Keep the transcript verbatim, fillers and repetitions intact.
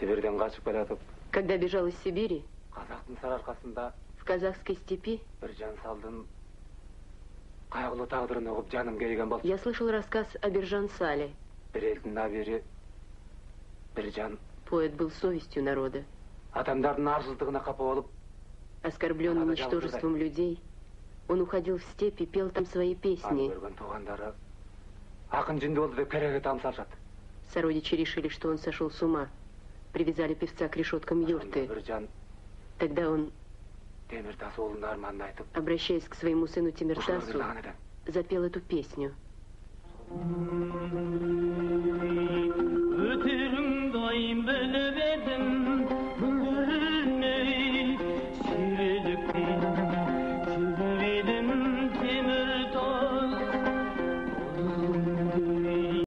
Сибирден качып келатып. Когда бежал из Сибири, Казактын сарыаркасында в казахской степи, бир жан салдын кайгылуу тагдырын угуп жаным келген болчу. я слышал рассказ о Биржан Сале. Бир элдин абири, бир жан. Поэт был совестью народа. Адамдардын арсыздыгына капа болуп, оскорбленный ничтожеством людей, он уходил в степь и пел там свои песни. Сородичи решили, что он сошел с ума. Привязали певца к решеткам юрты. Тогда он, обращаясь к своему сыну Темиртасу, запел эту песню.